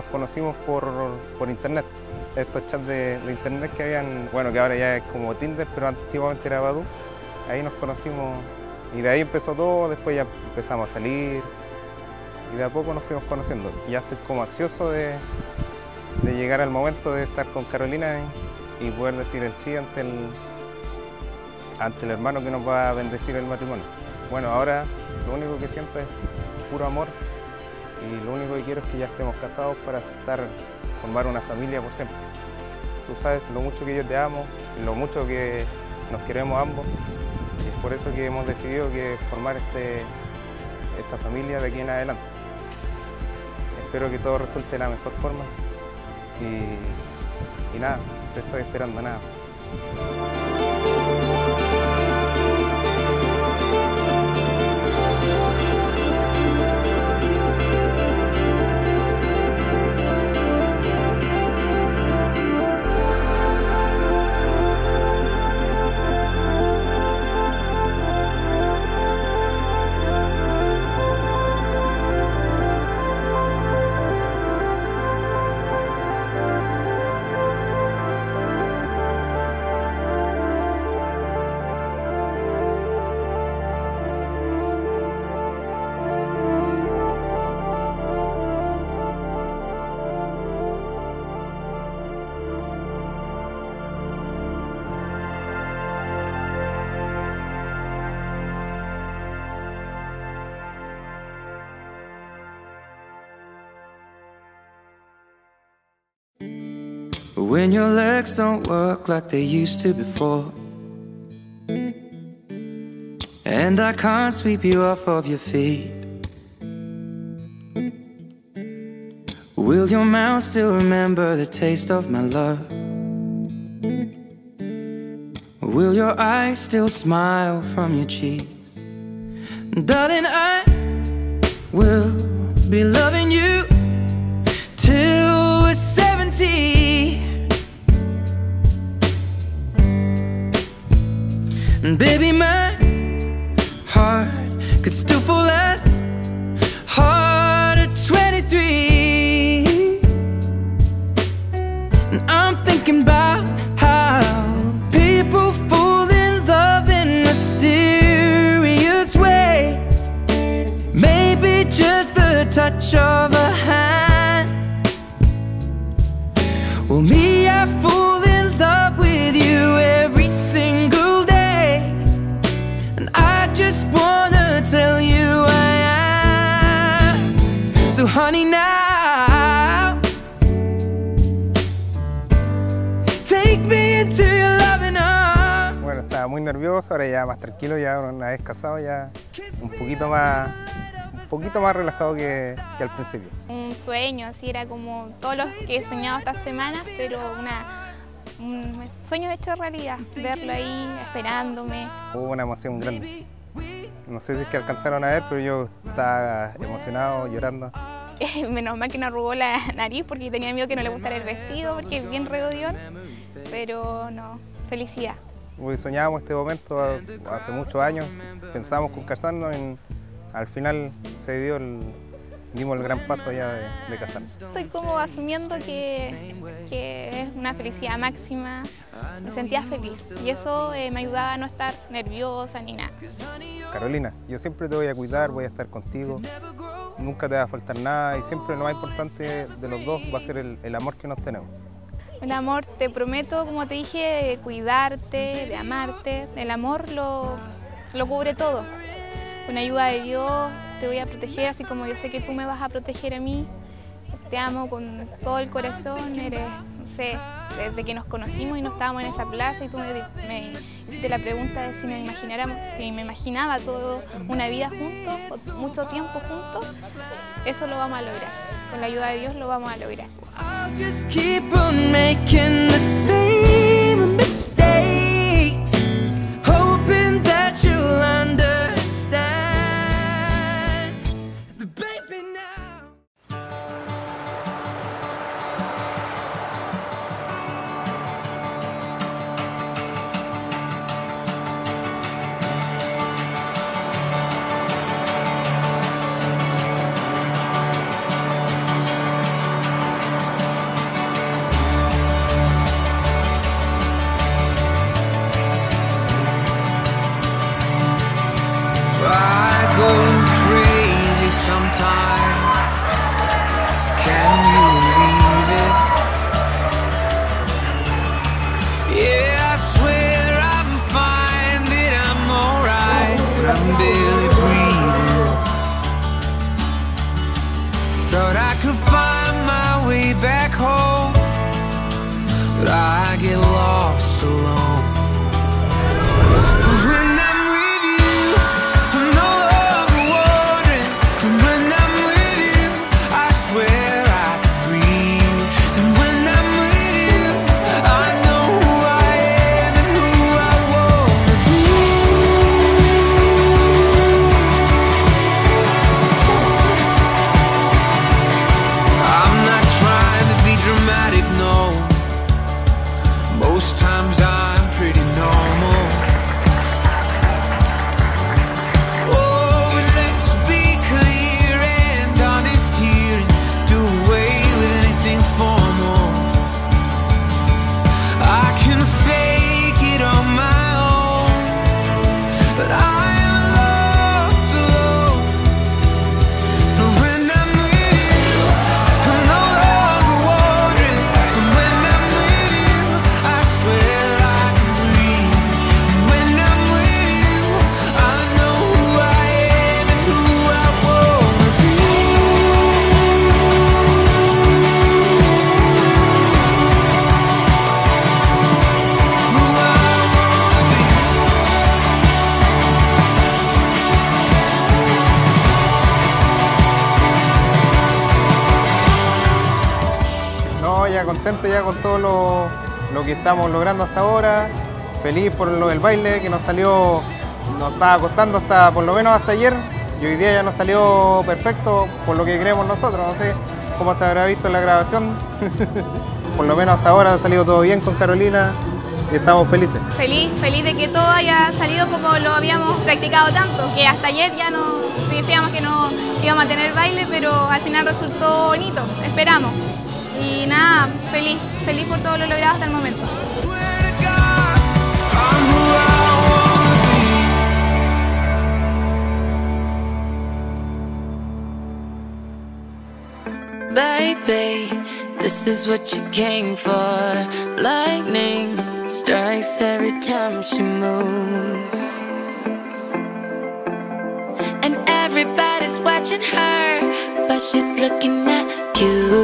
nos conocimos por internet. Estos chats de internet que habían, bueno, que ahora ya es como Tinder, pero antiguamente era Badoo. Ahí nos conocimos y de ahí empezó todo, después ya empezamos a salir y de a poco nos fuimos conociendo. Y ya estoy como ansioso de llegar al momento de estar con Carolina y poder decir el sí ante el hermano que nos va a bendecir el matrimonio. Bueno, ahora lo único que siento es puro amor y lo único que quiero es que ya estemos casados para formar una familia por siempre. Tú sabes lo mucho que yo te amo, lo mucho que nos queremos ambos y es por eso que hemos decidido que formar esta familia de aquí en adelante. Espero que todo resulte de la mejor forma y nada, te estoy esperando nada. When your legs don't work like they used to before, and I can't sweep you off of your feet, will your mouth still remember the taste of my love? Will your eyes still smile from your cheeks? Darling, I will be loving you till we're 70. And baby, my heart could still fall as hard at 23. And I'm thinking about how people fall in love in mysterious ways. Maybe just the touch of a hand. Well, me, I fall in love with you every single day. I just wanna tell you I am. So honey, now take me into your loving arms. Bueno, estaba muy nervioso, ahora ya más tranquilo, ya una vez casado ya un poquito más relajado que al principio. Un sueño, así era como todos los que he soñado estas semanas, pero un sueño hecho realidad, verlo ahí esperándome. Hubo una emoción grande. No sé si es que alcanzaron a ver, pero yo estaba emocionado, llorando. Menos mal que no arrugó la nariz porque tenía miedo que no le gustara el vestido porque es bien regodión, pero no, felicidad. Soñábamos este momento hace muchos años, pensábamos con casarnos, al final dimos el gran paso ya de casarnos. Estoy como asumiendo que es una felicidad máxima, me sentía feliz y eso me ayudaba a no estar nerviosa ni nada. Carolina, yo siempre te voy a cuidar, voy a estar contigo, nunca te va a faltar nada y siempre lo más importante de los dos va a ser el amor que nos tenemos. El amor, te prometo, como te dije, de cuidarte, de amarte, el amor lo cubre todo. Con ayuda de Dios te voy a proteger, así como yo sé que tú me vas a proteger a mí. Te amo con todo el corazón, no sé, desde que nos conocimos y no estábamos en esa plaza y tú me hiciste la pregunta de si me imaginaba toda una vida juntos, o mucho tiempo juntos, eso lo vamos a lograr. Con la ayuda de Dios lo vamos a lograr. I'll just keep on making the same mistakes, hoping that you'll understand. But baby, now go crazy sometimes. Can you believe it? Yeah, I swear I'm fine, that I'm alright, but I'm barely breathing. Thought I could find my way back home, but I get lost alone. When I'm with you, I'm no longer wandering. And when I'm with you, I swear I can breathe. And when I'm with you, I know who I am and who I wanna be. I'm not trying to be dramatic, no. Most times I'm pretty normal. Oh, but let's be clear and honest here and do away with anything formal. I can fake it on my own, but I am lost alone. And when I'm with you, I'm no longer wandering. And when I'm with you, I swear I can breathe. And when I'm with you, I know who I am and who I wanna be. Who I wanna be. No, ya contento ya con todo lo que estamos logrando hasta ahora. Feliz por lo del baile que nos salió, nos estaba costando hasta por lo menos hasta ayer y hoy día ya nos salió perfecto por lo que creemos nosotros. No sé cómo se habrá visto en la grabación. Por lo menos hasta ahora ha salido todo bien con Carolina y estamos felices. Feliz de que todo haya salido como lo habíamos practicado tanto, que hasta ayer ya no decíamos que no íbamos a tener baile, pero al final resultó bonito, esperamos. Y nada, feliz por todo lo logrado hasta el momento. Swear to God, I'm who I wanna be. Baby, this is what you came for. Lightning strikes every time she moves, and everybody's watching her, but she's looking at you.